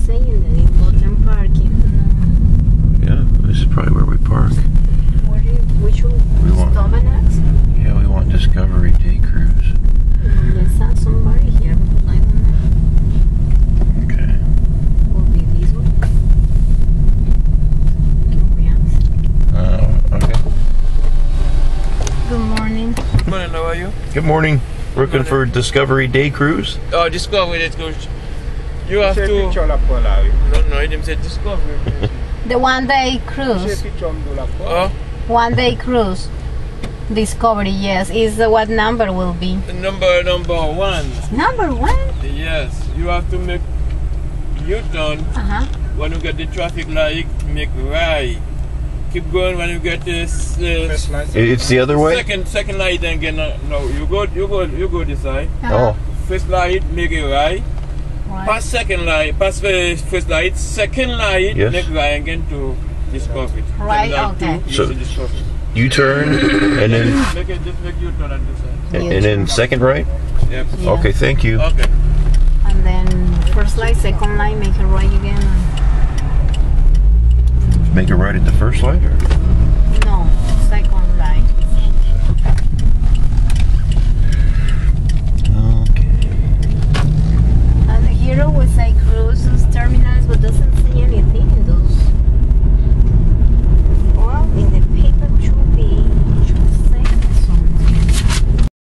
saying that in Bottom Parking. Yeah, this is probably where we park. Which one? We want- Dominick's? Yeah, we want Discovery Day Cruise. Let's have somebody here. I don't know. Okay. Will be this one. Can we ask? Okay. Good morning. Good morning, how are you? Good morning. Looking for Discovery Day Cruise? Oh, Discovery, let's go. You have She to. picture la pour la rue. No, I didn't say Discovery. The one-day She cruise. picture de la pour. Oh, One-day cruise. Discovery, yes. Is what number will be? number one. Number one? Yes, you have to make U-turn. Uh-huh. When you get the traffic light, make right. Keep going when you get this First line. It's the other way? second light, then get no. You go this side. Oh. First light, make it right. Right. Pass second light, pass first light, second light, Yes. make right again to Discovery. Right, Second light okay. to, So- you see Discovery. U-turn and then Just make U-turn at this side. and then second right? Yep. Yeah. Okay, thank you. Okay. And then first light, second light, make it right again. Make it right at the first light or?